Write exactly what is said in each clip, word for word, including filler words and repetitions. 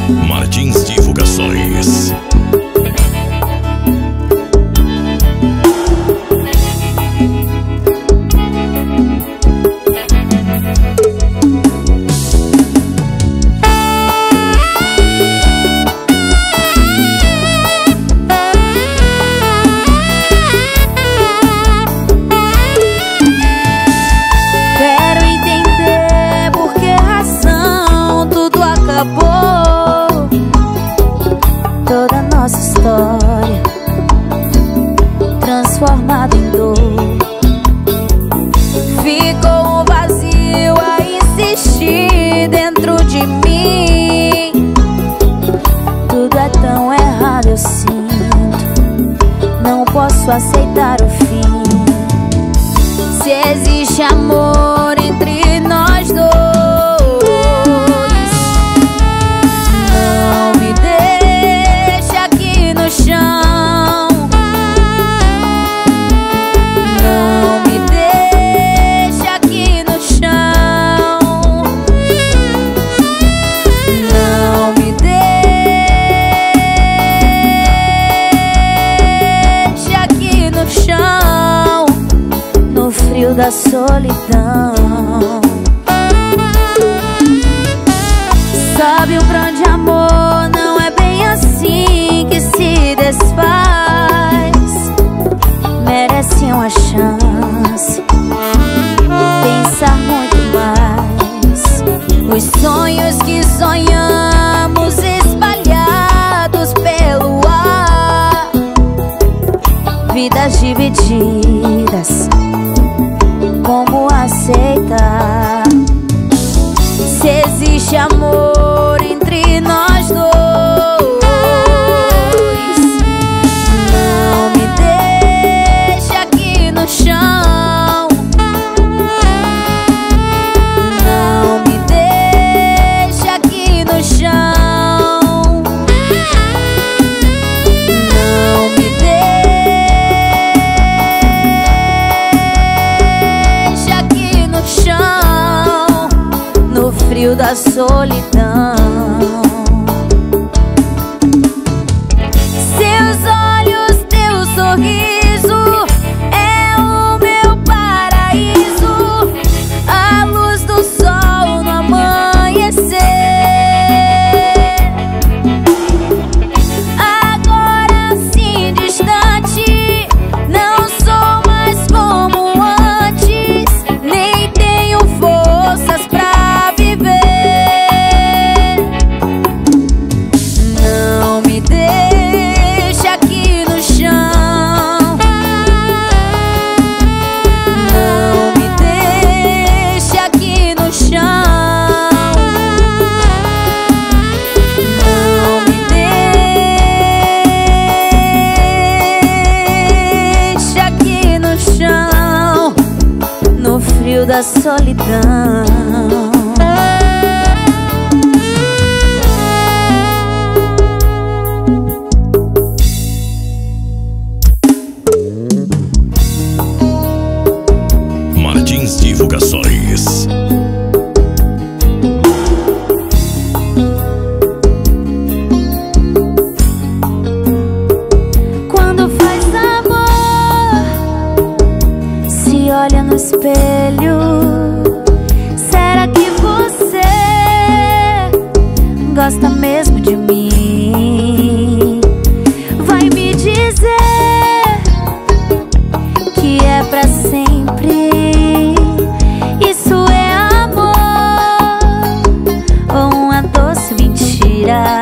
Martins Divulgações. Toda nossa história transformada em dor. Ficou um vazio a insistir dentro de mim. Tudo é tão errado, eu sinto. Não posso aceitar o fim. Se existe amor entre nós dois, da solidão. Sabe, um grande amor não é bem assim que se desfaz. Merece uma chance, pensar muito mais. Os sonhos que sonhamos espalhados pelo ar, vidas divididas, como aceitar? Se existe amor entre nós dois, não me deixe aqui no chão. Não me deixe aqui no chão. Não me frio da solidão. Seus olhos, teu sorriso é o meu paraíso, a luz do sol no amanhecer. Agora assim distante, não sou mais como antes, nem tenho forças pra da solidão. Martins Divulgações. Quando faz amor, se olha no espelho, será que você gosta mesmo de mim? Vai me dizer que é pra sempre. Isso é amor ou uma doce mentira?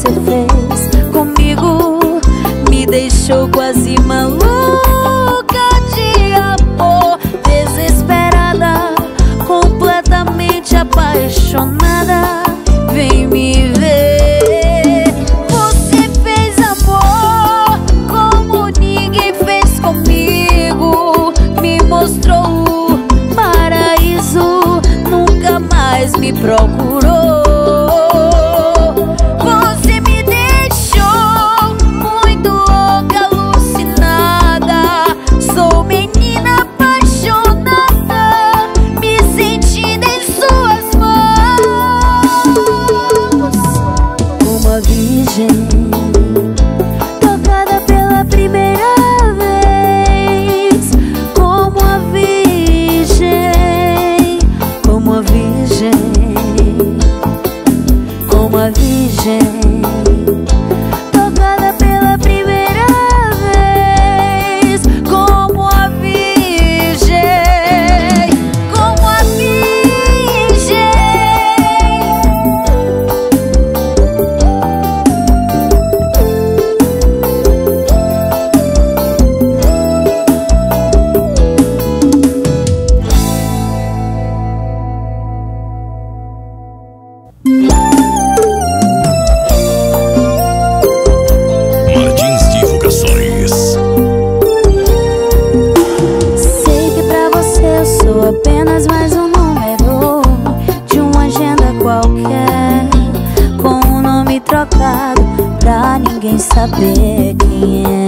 você fez comigo me deixou quase maluca de amor, desesperada, completamente apaixonada. Vem me ver. Você fez amor como ninguém fez comigo, me mostrou o paraíso, nunca mais me procurou. Você me deixou muito louca, alucinada. Sou menina apaixonada, me sentindo em suas mãos. Uma virgem tocada pela primeira vez, como a virgem, como a virgem, como a virgem, tocada pela primeira vez, como a virgem, como a virgem. Martins Divulgações. Sei que pra você eu sou apenas mais um número de uma agenda qualquer, com um nome trocado pra ninguém saber quem é.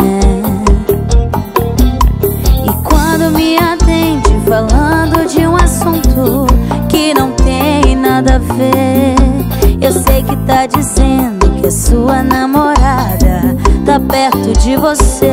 E quando me atende falando de um assunto que não tem nada a ver, eu sei que tá dizendo que a sua namorada tá perto de você.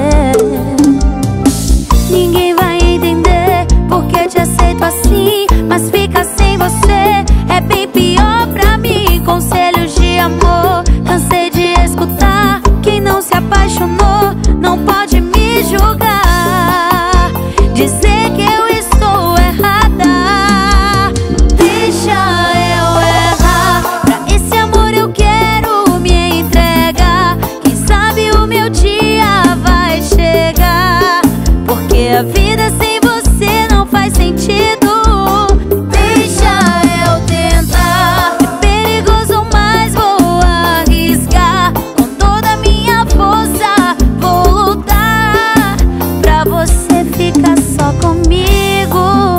Ninguém vai entender porque te aceito assim, mas fica sem você é bem pior pra mim. Conselhos de amor, cansei de escutar. Quem não se apaixonou não pode me julgar, dizer que eu estou errada. Deixa eu errar, pra esse amor eu quero me entregar. Quem sabe o meu dia vai chegar, porque a vida sem você não faz sentido. Deixa eu tentar, é perigoso, mas vou arriscar. Com toda a minha força vou lutar pra você ficar só comigo.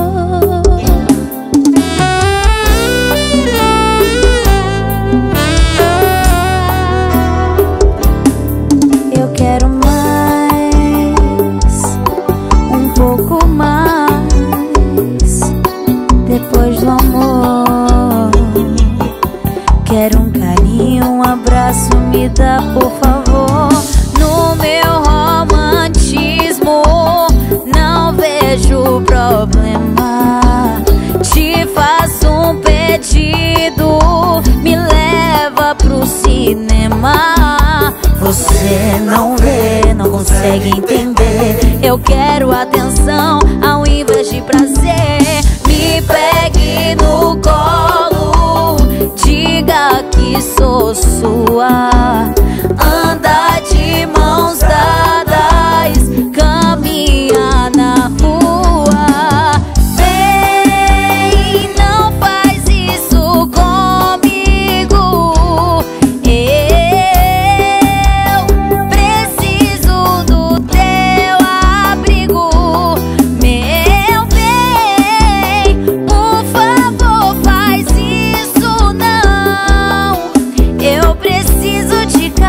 Eu quero mais, um pouco mais, depois do amor. Quero um carinho, um abraço, me dá por favor. No meu romantismo não vejo problema. Te faço um pedido, me leva pro cinema. Você não vê, não consegue entender. Eu quero atenção ao invés de prazer. Me pegue no colo, diga que sou sua. Anda de mãos dadas, caminha na rua. Vem, não faz isso comigo. Eu preciso do teu abrigo. Meu bem, por favor, faz isso não. Eu preciso de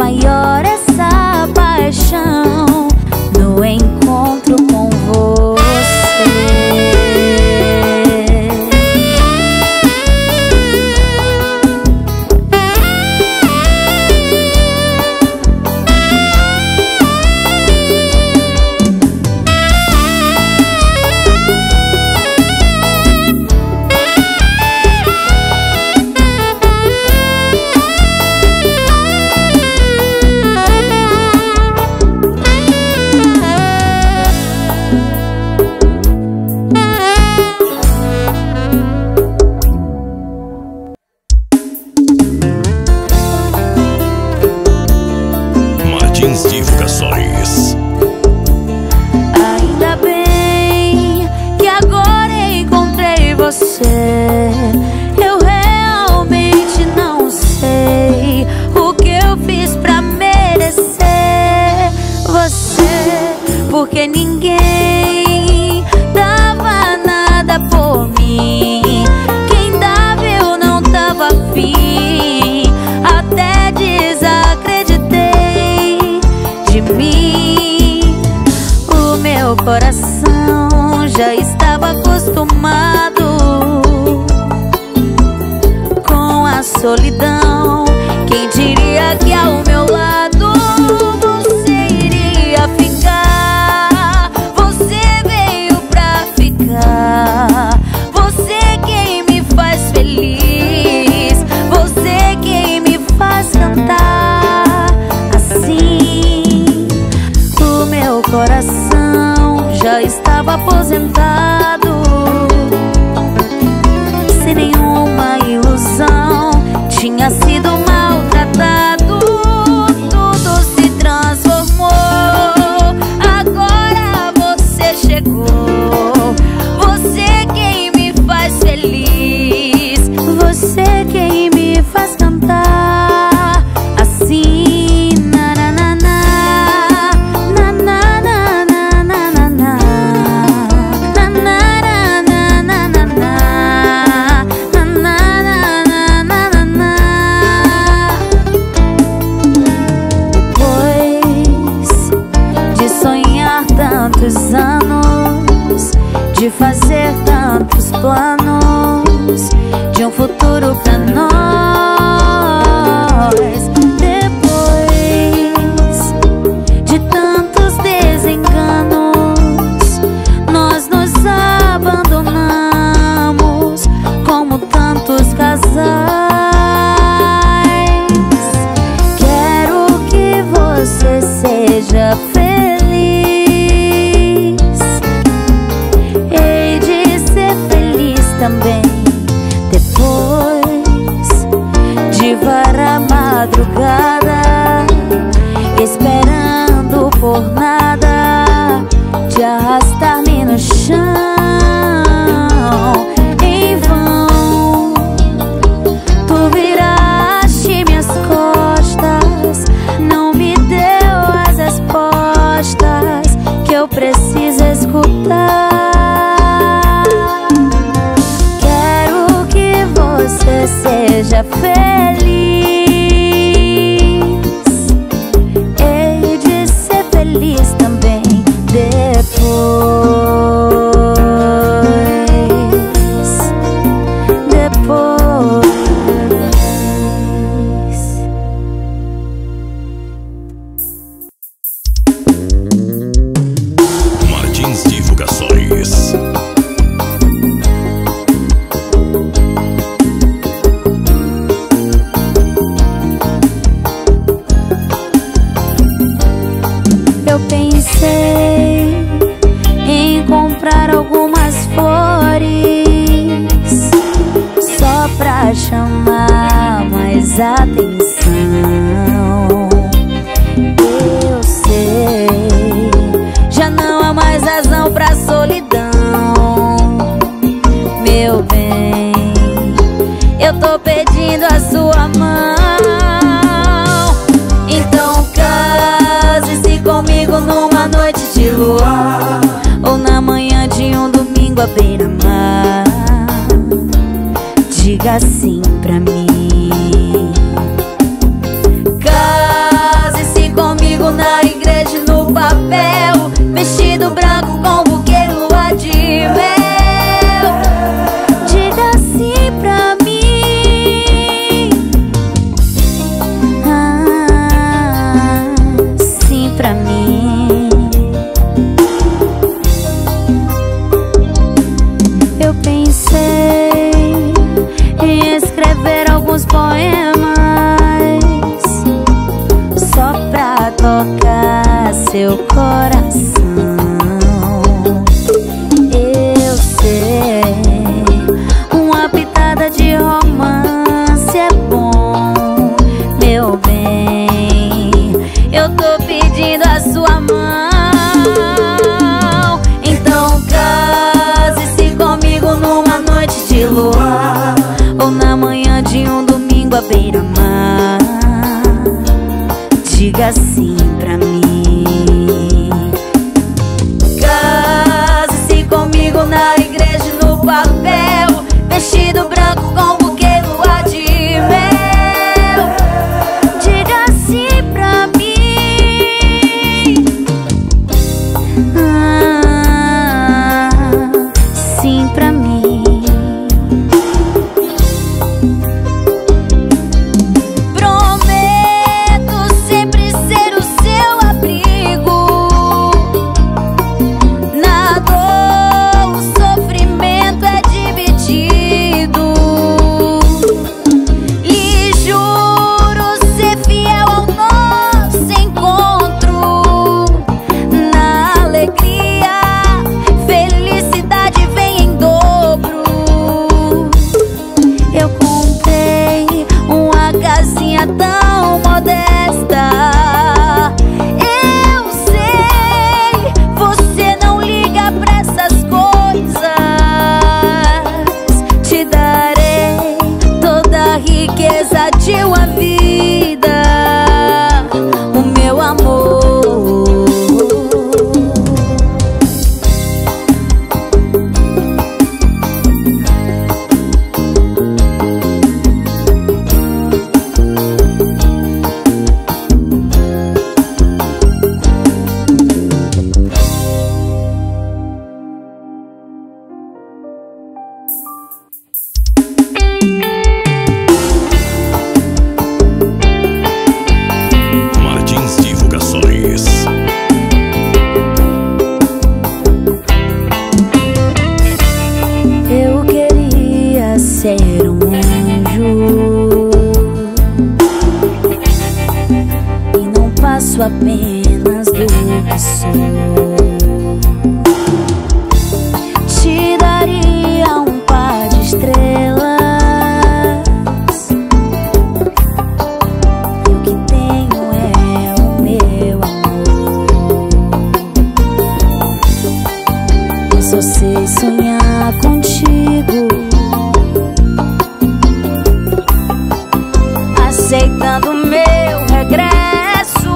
maior essa paixão no encontro com você. Divulgações. Ainda bem que agora encontrei você. Eu realmente não sei o que eu fiz pra merecer você, porque ninguém dava nada por mim. Quem dava eu não tava afim, até desacreditei de mim. O meu coração já estava acostumado com a solidão. Quem diria que ao meu lado você iria ficar? Você veio pra ficar. Você quem me faz feliz, você quem me faz cantar assim. O meu coração já estava aposentado, sem nenhuma ilusão, tinha sido maltratado. Tudo se transformou, agora você chegou. Você quem me faz feliz, você quem me faz cantar assim. Na na na na, na na na na na na na, na na na na na na, na na na na na. Depois de sonhar tantos anos, de fazer tantos planos, de um futuro pra nós. Depois de tantos desenganos, nós nos abandonamos como tantos casais. Quero que você seja feliz, hei de ser feliz também. Depois de varar madrugada, esperando por nada, de arrastar-me no chão em vão. Tu viraste minhas costas, não me deu as respostas que eu preciso escutar. Quero que você seja feliz, hei de ser feliz também. Depois, depois. Martins Divulgações. Eu pensei em comprar algumas flores só pra chamar mais atenção. Eu sei, já não há mais razão pra solidão. Meu bem, eu tô pedindo a sua mão. Então case-se comigo numa noite de luar, ou na manhã de um domingo à beira-mar. Diga sim pra mim. Case seu coração. Eu sei, uma pitada de romance é bom, meu bem. Eu tô pedindo a sua mão. Então case-se comigo numa noite de luar, ou na manhã de um domingo à beira-mar. Diga sim pra mim. Case-se comigo na igreja e no papel, vestido branco com buquê no ar de mel. Diga sim pra mim. Ah, sim pra mim. Tão modesta, eu sei, você não liga pra essas coisas. Te darei toda a riqueza de uma vida, o meu amor. Martins Divulgações. Eu queria ser um anjo e não passo apenas do que sou. Te daria um par de estrelas, e o que tenho é o meu amor. Eu só sei sonhar contigo, aceitando meu regresso.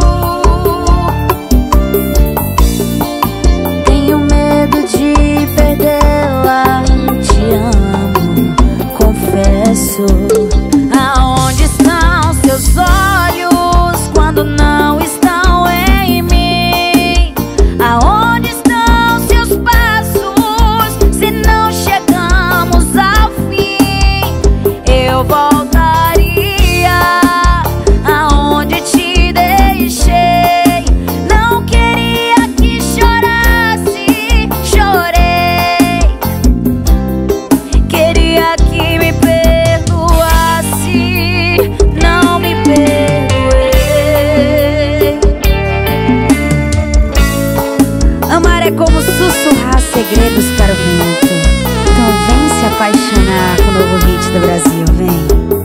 Tenho medo de perdê-la, te amo, confesso. Aonde estão seus olhos quando não estão em mim? Aonde estão seus passos se não chegamos ao fim? Eu voltaria aonde te deixei. Não queria que chorasse, chorei. Queria que me perdoasse, não me perdoei. Amar é como sussurrar segredos para o vento. Então vem se apaixonar com o novo hit do Brasil, vem.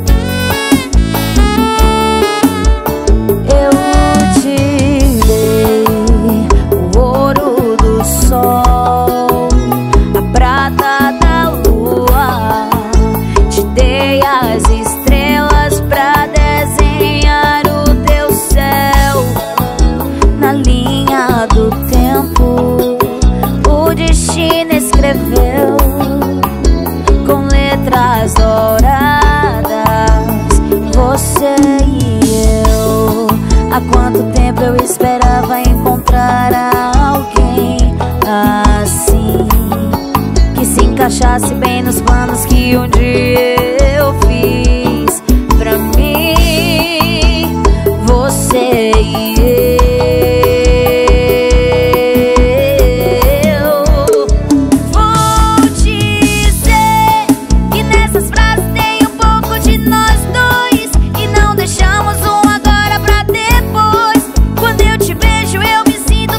Eu te dei o ouro do sol, a prata da lua, te dei as estrelas pra desenhar o teu céu. Na linha do tempo, o destino escreveu com letras douradas você e eu. Há quanto tempo eu esperava encontrar alguém assim, que se encaixasse bem nos planos que um dia eu fiz pra mim, você e eu. Vou dizer que nessas frases tem um pouco de nós dois, e não deixamos um agora pra depois. Quando eu te vejo eu me sinto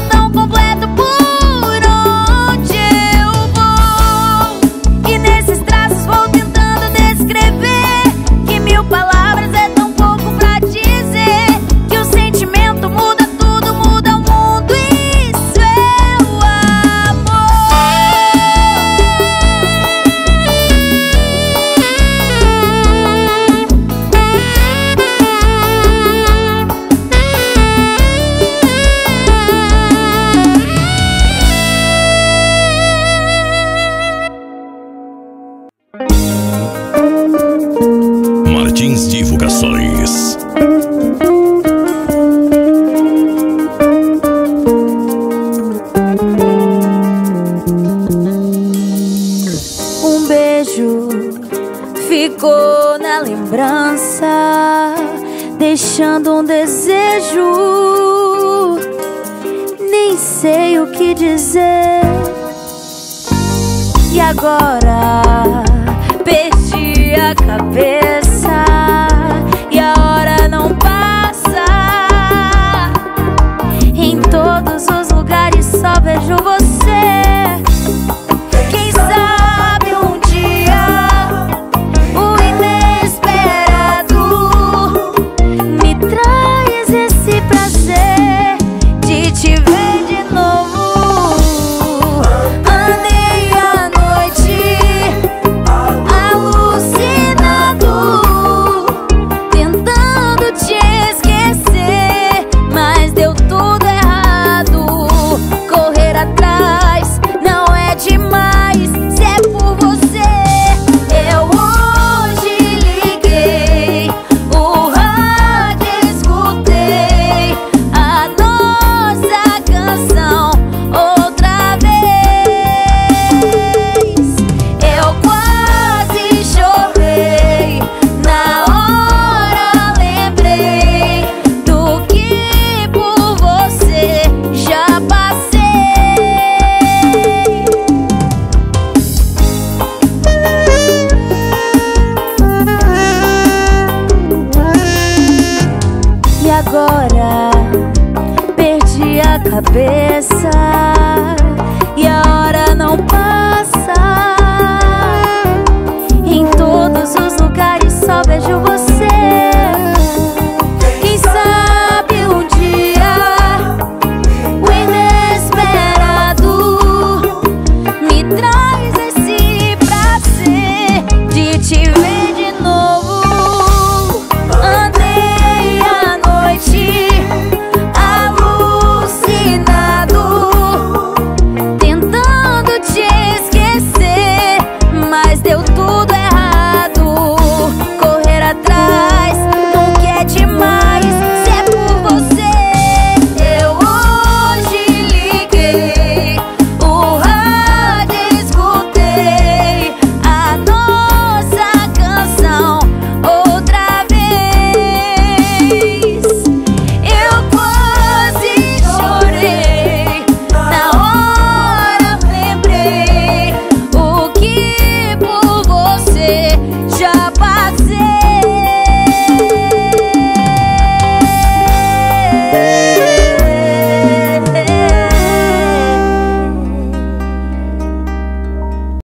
deixando um desejo, nem sei o que dizer. E agora perdi a cabeça e a hora não passa. Em todos os lugares só vejo você. Quem sabe um dia o inesperado me traz esse prazer de te ver de novo. Andei a noite alucinado, tentando te esquecer, mas deu tudo errado. Correr atrás não é demais, se é por você. Eu hoje liguei o rádio, escutei a nossa canção outra vez. Eu quase chorei, na hora lembrei do que por você já passei. E agora perdi a cabeça e a hora não passa. Em todos os lugares só vejo você.